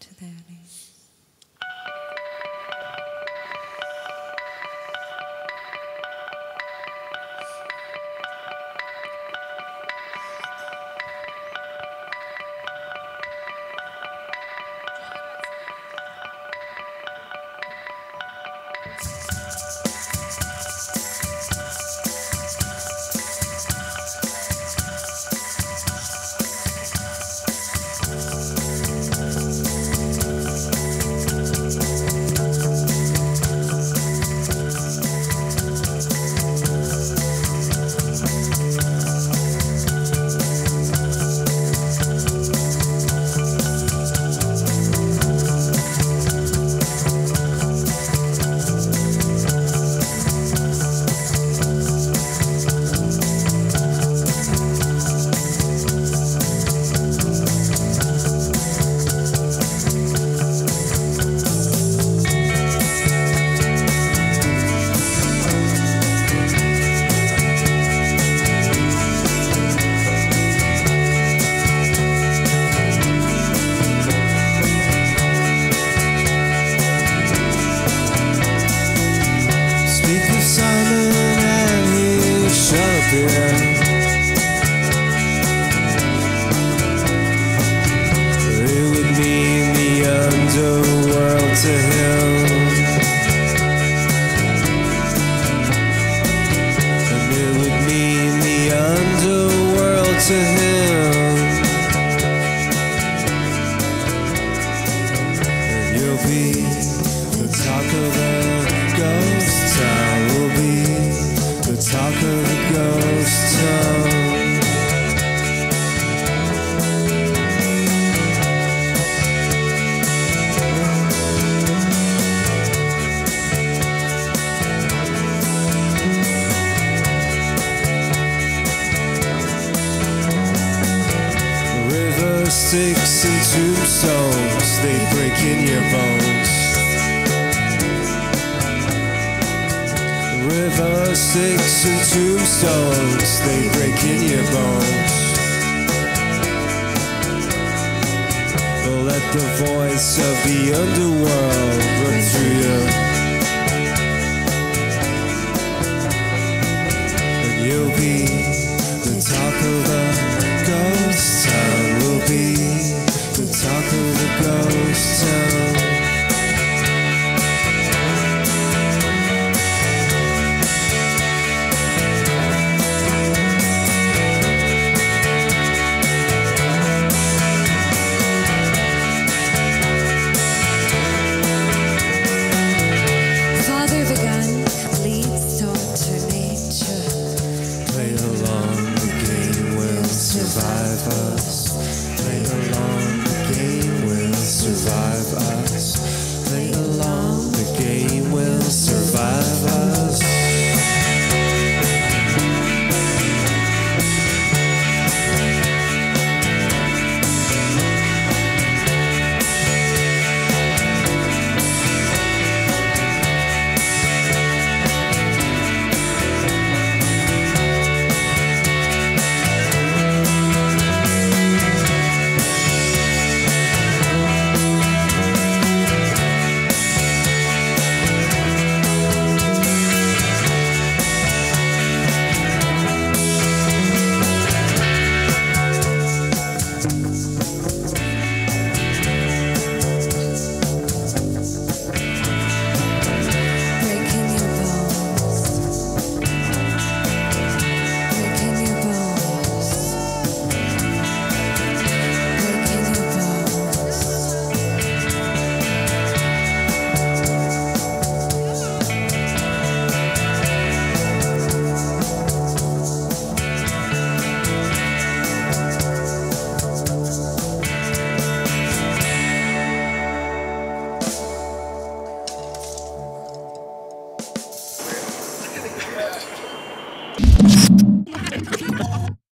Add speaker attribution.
Speaker 1: to their knees. It would mean the underworld to him, and it would mean the underworld to him, and you'll be the talk of the ghost town. Will be the talk of the ghost town. River sticks and tombstones, they break in your bones. River sticks and tombstones, they break in your bones. Well, let the voice of the underworld run through you, and you'll be the talk of the ghost town. Will be the talk of the ghost town. Survive us.